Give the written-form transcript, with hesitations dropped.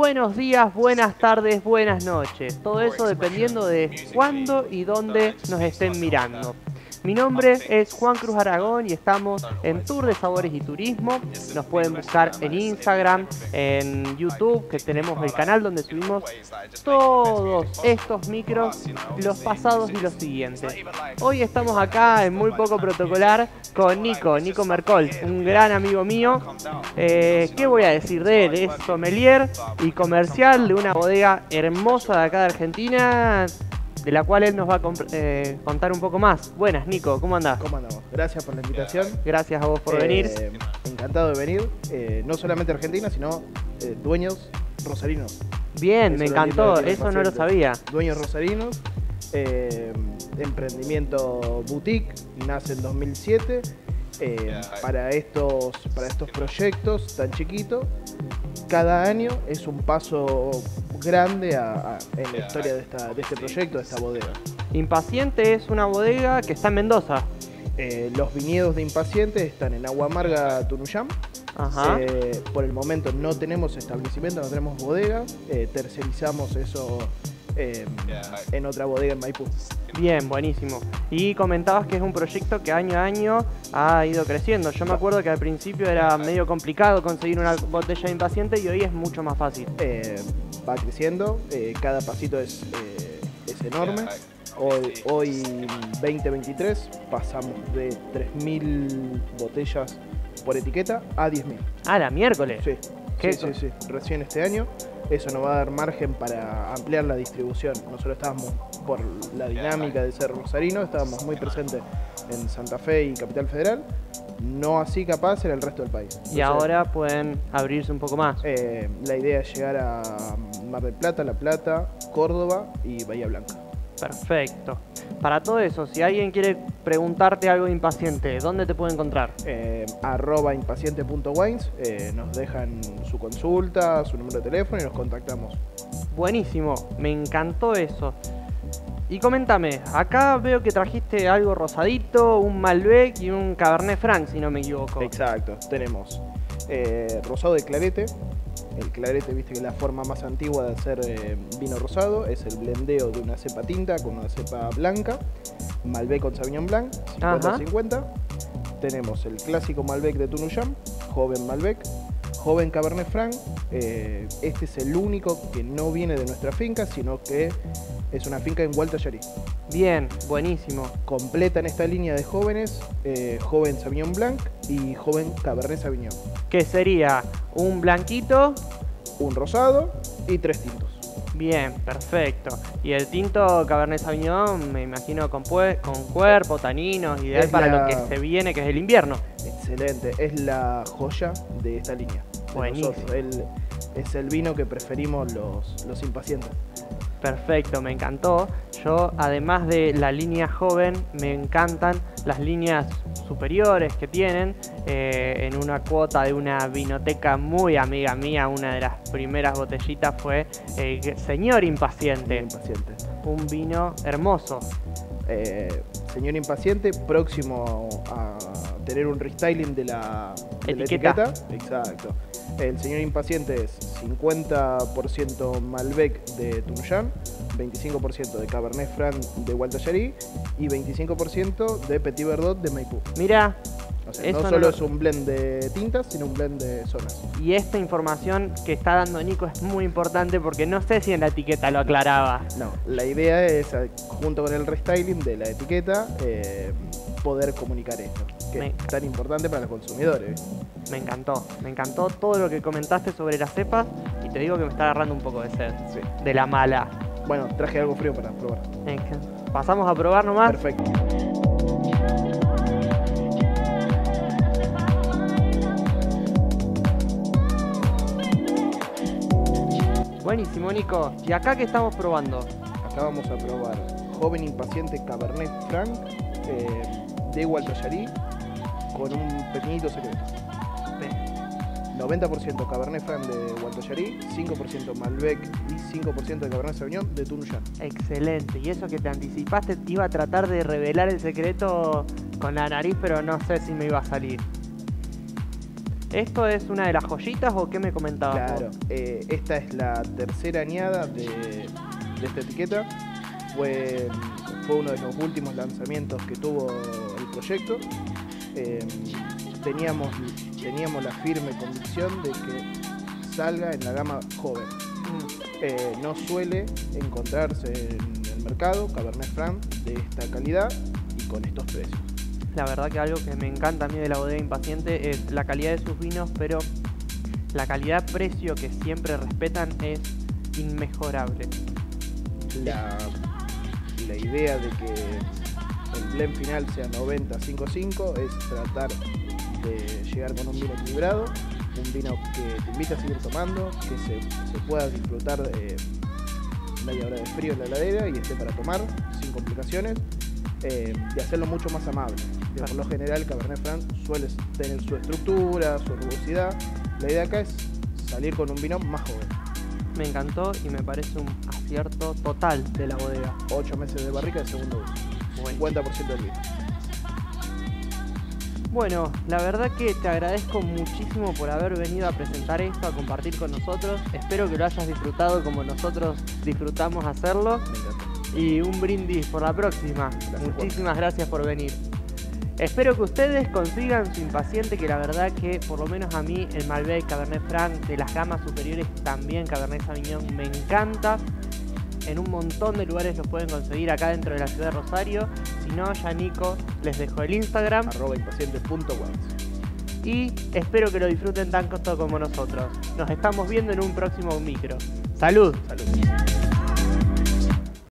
buenos días, buenas tardes, buenas noches. Todo eso dependiendo de cuándo y dónde nos estén mirando. Mi nombre es Juan Cruz Aragón y estamos en Tour de Sabores y Turismo. Nos pueden buscar en Instagram, en YouTube, que tenemos el canal donde subimos todos estos micros, los pasados y los siguientes. Hoy estamos acá en muy poco protocolar con Nico Mercol, un gran amigo mío. ¿Qué voy a decir de él? Es sommelier y comercial de una bodega hermosa de acá de Argentina, de la cual él nos va a contar un poco más. Buenas, Nico, ¿cómo andás? ¿Cómo andamos? Gracias por la invitación. Gracias a vos por venir. Encantado de venir, no solamente a Argentina, sino dueños rosarinos. Bien, me encantó, eso no lo sabía. Dueños rosarinos, emprendimiento boutique, nace en 2007. Para estos proyectos tan chiquitos, cada año es un paso grande en la historia de este proyecto, de esta bodega. Impaciente es una bodega que está en Mendoza. Los viñedos de Impaciente están en Agua Amarga, Tunuyán. Ajá. Por el momento no tenemos establecimiento, no tenemos bodega, tercerizamos eso en otra bodega en Maipú. Bien, buenísimo. Y comentabas que es un proyecto que año a año ha ido creciendo. Yo me acuerdo que al principio era medio complicado conseguir una botella de Impaciente y hoy es mucho más fácil. Va creciendo, cada pasito es enorme. Hoy 2023 pasamos de 3.000 botellas por etiqueta a 10.000. ¡Ah, la miércoles! Sí. Sí, recién este año. Eso nos va a dar margen para ampliar la distribución. Nosotros estábamos, por la dinámica de ser rosarino, estábamos muy presentes en Santa Fe y Capital Federal, no así capaz en el resto del país. Entonces, y ahora pueden abrirse un poco más. La idea es llegar a Mar del Plata, La Plata, Córdoba y Bahía Blanca. Perfecto. Para todo eso, si alguien quiere preguntarte algo de Impaciente, ¿dónde te puede encontrar? @impaciente.wines, nos dejan su consulta, su número de teléfono y nos contactamos. Buenísimo, me encantó eso. Y coméntame, acá veo que trajiste algo rosadito, un Malbec y un Cabernet Franc, si no me equivoco. Exacto, tenemos rosado de clarete. El clarete, viste que es la forma más antigua de hacer vino rosado, es el blendeo de una cepa tinta con una cepa blanca, Malbec con Sauvignon Blanc, 50-50. Tenemos el clásico Malbec de Tunuyán, joven Malbec, joven Cabernet Franc. Este es el único que no viene de nuestra finca, sino que es una finca en Gualtallarí. Bien, buenísimo. Completan esta línea de jóvenes, joven Sauvignon Blanc y joven Cabernet Sauvignon. ¿Qué sería? Un blanquito, un rosado y 3 tintos. Bien, perfecto. Y el tinto Cabernet Sauvignon, me imagino con cuerpo, taninos, ideal para lo que se viene, que es el invierno. Excelente, es la joya de esta línea. Buenísimo. Es el vino que preferimos los impacientes. Perfecto, me encantó. Yo, además de la línea joven, me encantan las líneas superiores que tienen. En una cuota de una vinoteca muy amiga mía, una de las primeras botellitas fue Señor Impaciente. Un vino hermoso. Señor Impaciente, próximo a tener un restyling de la etiqueta. Exacto. El Señor Impaciente es 50% Malbec de Tunuyán, 25% de Cabernet Franc de Gualtallarí y 25% de Petit Verdot de Maipú. Mira, o sea, no solo es un blend de tintas, sino un blend de zonas. Y esta información que está dando Nico es muy importante porque no sé si en la etiqueta lo aclaraba. No, la idea es, junto con el restyling de la etiqueta, poder comunicar esto, que es tan importante para los consumidores. Me encantó todo lo que comentaste sobre las cepas y te digo que me está agarrando un poco de sed, sí. De la mala. Bueno, traje algo frío para probar. ¿Pasamos a probar nomás? Perfecto. Buenísimo, Nico. ¿Y acá qué estamos probando? Acá vamos a probar joven impaciente Cabernet Franc de Gualtallarí con un pequeñito secreto. 90% Cabernet Franc de Gualtallarí, 5% Malbec y 5% de Cabernet Sauvignon de Tunuyán. Excelente. Y eso que te anticipaste, iba a tratar de revelar el secreto con la nariz, pero no sé si me iba a salir. ¿Esto es una de las joyitas o qué me comentabas? Claro, esta es la tercera añada de esta etiqueta. Fue uno de los últimos lanzamientos que tuvo el proyecto. Teníamos la firme convicción de que salga en la gama joven. No suele encontrarse en el mercado Cabernet Franc de esta calidad y con estos precios. La verdad que algo que me encanta a mí de la bodega Impaciente es la calidad de sus vinos, pero la calidad-precio que siempre respetan es inmejorable. La idea de que el blend final sea 90-5-5 es tratar de llegar con un vino equilibrado, un vino que te invita a seguir tomando, que se pueda disfrutar media hora de frío en la heladera y esté para tomar sin complicaciones, y hacerlo mucho más amable. Por lo general Cabernet Franc suele tener su estructura, su rugosidad. La idea acá es salir con un vino más joven. Me encantó y me parece un acierto total de la bodega. 8 meses de barrica de segundo uso, Bueno. 50% del vino. Bueno, la verdad que te agradezco muchísimo por haber venido a presentar esto, a compartir con nosotros. Espero que lo hayas disfrutado como nosotros disfrutamos hacerlo. Me encanta. Y un brindis por la próxima. Gracias, Muchísimas gracias por venir. Espero que ustedes consigan su Impaciente, que la verdad que por lo menos a mí el Malbec, Cabernet Franc, de las gamas superiores también Cabernet Sauvignon me encanta. En un montón de lugares los pueden conseguir acá dentro de la ciudad de Rosario. Si no, ya Nico les dejo el Instagram. @impaciente.wines. Y espero que lo disfruten tanto como nosotros. Nos estamos viendo en un próximo micro. ¡Salud! Salud.